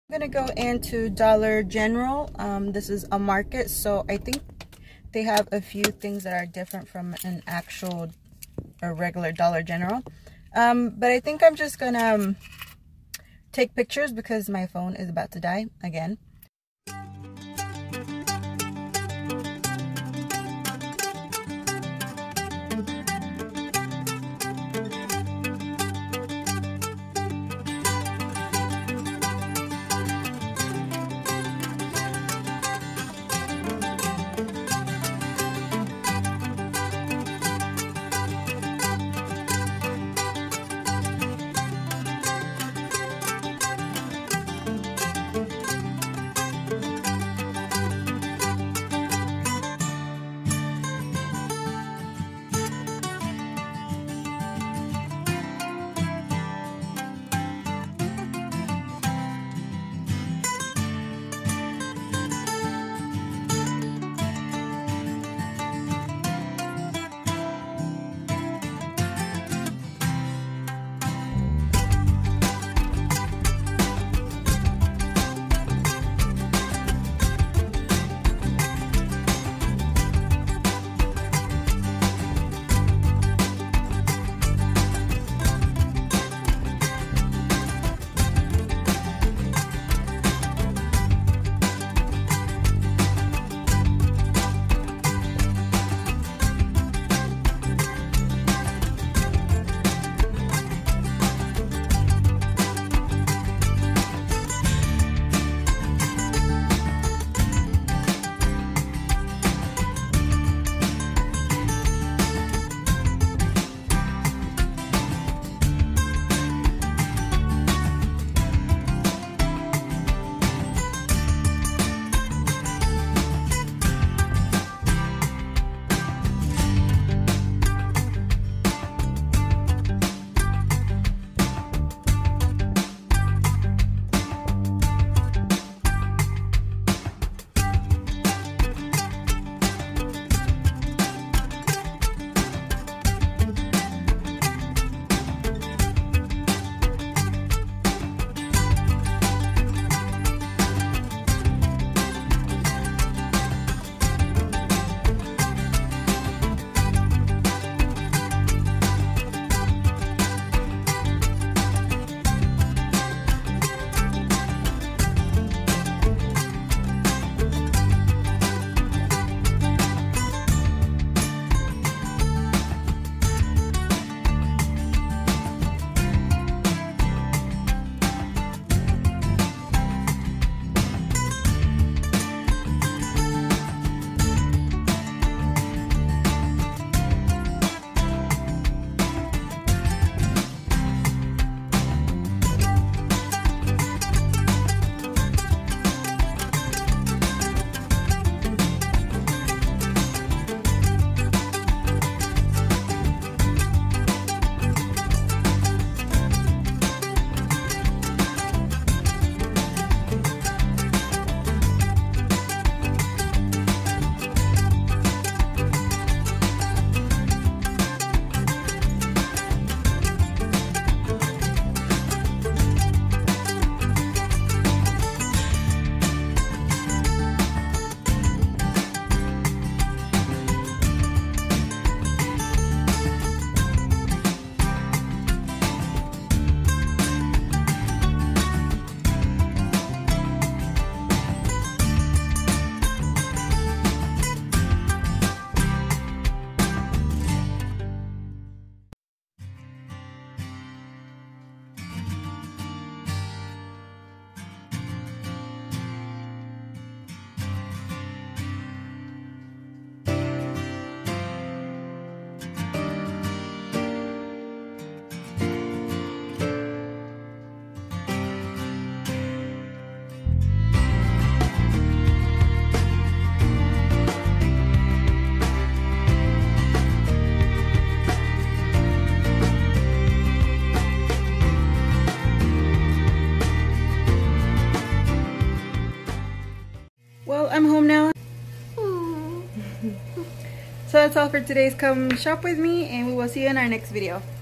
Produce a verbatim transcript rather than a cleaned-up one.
I'm gonna go into Dollar General. Um, this is a market, so I think they have a few things that are different from an actual or regular Dollar General. Um, but I think I'm just gonna um, take pictures because my phone is about to die again. Well, I'm home now. So that's all for today's Come Shop With Me, and we will see you in our next video.